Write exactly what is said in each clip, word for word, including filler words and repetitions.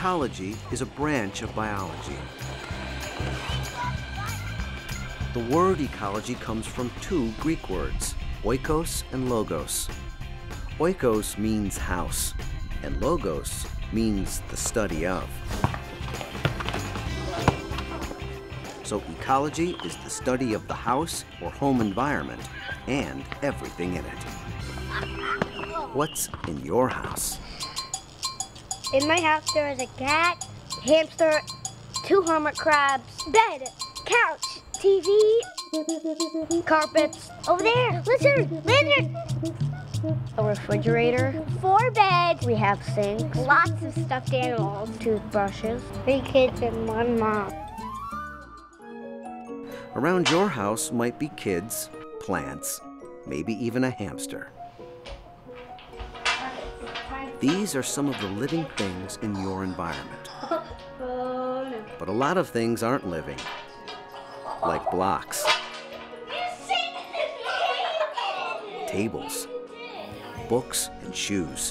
Ecology is a branch of biology. The word ecology comes from two Greek words, oikos and logos. Oikos means house, and logos means the study of. So ecology is the study of the house or home environment and everything in it. What's in your house? In my house there is a cat, hamster, two hermit crabs, bed, couch, T V, carpets. Over there, lizard, lizard. A refrigerator, four beds. We have sinks, lots of stuffed animals, toothbrushes, three kids and one mom. Around your house might be kids, plants, maybe even a hamster. These are some of the living things in your environment. But a lot of things aren't living, like blocks, tables, books and shoes,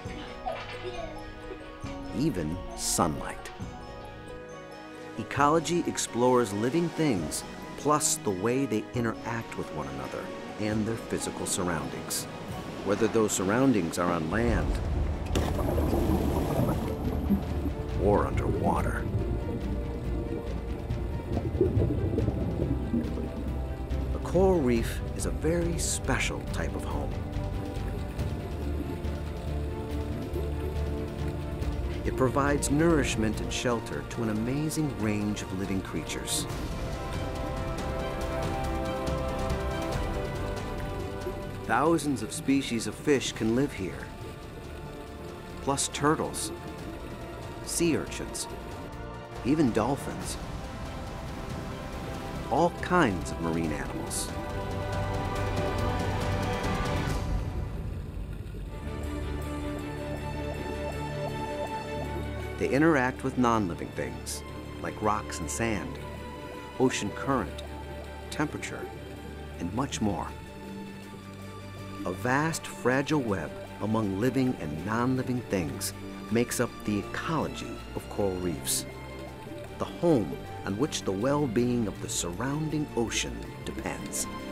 even sunlight. Ecology explores living things, plus the way they interact with one another and their physical surroundings, whether those surroundings are on land or underwater. A coral reef is a very special type of home. It provides nourishment and shelter to an amazing range of living creatures. Thousands of species of fish can live here, plus turtles, sea urchins, even dolphins, all kinds of marine animals. They interact with non-living things, like rocks and sand, ocean current, temperature, and much more. A vast, fragile web among living and non-living things makes up the ecology of coral reefs, the home on which the well-being of the surrounding ocean depends.